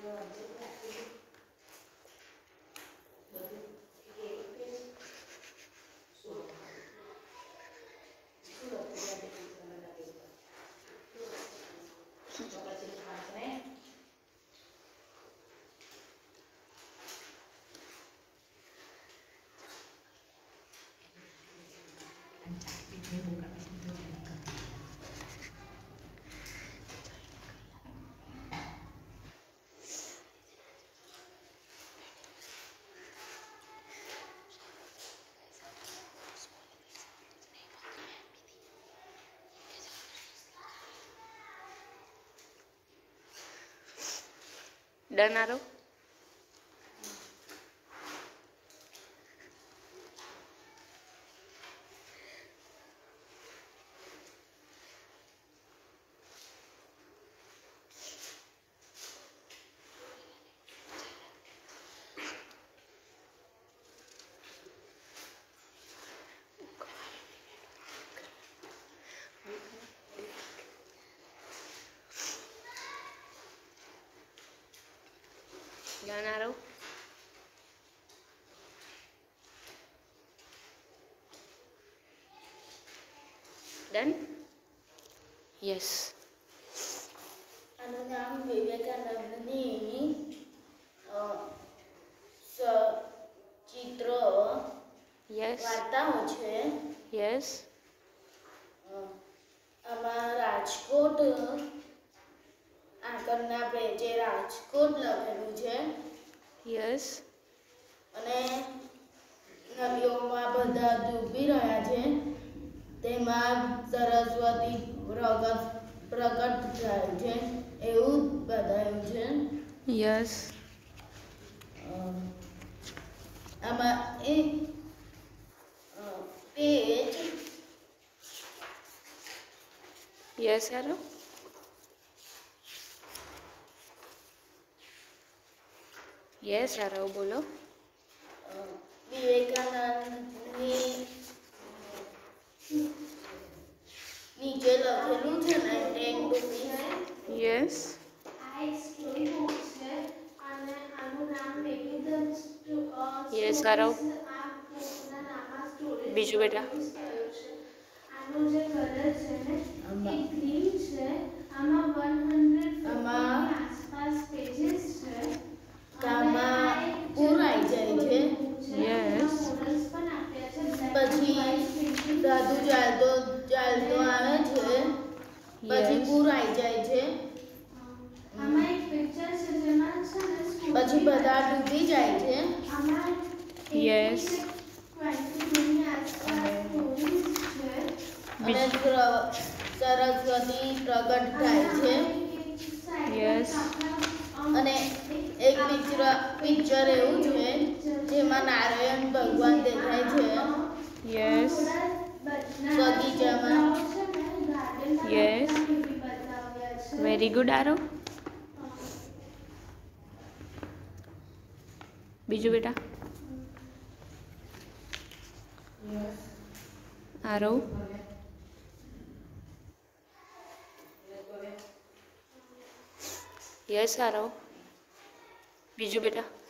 Done आरो done आरो done yes આનું નામ વિવેકાનંદની ચિત્ર यस વાર્તાઓ છે. यस આમાં રાજકોટ આગળના પેજે રાજકોટ લખેલું છે यस અને નદીઓમાં બધા ડૂબી રહ્યા છે. તેમાં સરસ્વતી પ્રગટ થાય છે એવું બતાવ્યું છે. यस આમાં એક પેજ यस आरो यस आरो बोलो વિવેકાનંદની નીચે લખેલું છે ને 10 રૂપીસ. यस આ એક સ્ટોરી બુક છે અને આનું નામ यस आरो बीजू बेटा આનું જે કલર છે ને એ ગ્રીન છે. આમાં 150 આસપાસ પેजेस છે. આમાં પૂર આવી જાય છે. यस મોડલ્સ પણ આપ્યા છે. પછી દાદુ ચાલતો આવે છે. પછી પૂર આવી જાય છે. આમાં એક પિક્ચર છે જેમાં છે ને પછી બધા ડૂબી જાય છે. આમાં यस 22 ની આસપાસ સ્ટોરીઝ છે અને સરસ્વતી પ્રગટ થાય છે. यस અને એક પિક્ચર એવું છે જેમાં નારાયણ ભગવાન દેખાય છે यस બગીચામાં. यस वेरी गुड आरो बीजू बेटा आरो यस आरो बीजू बेटा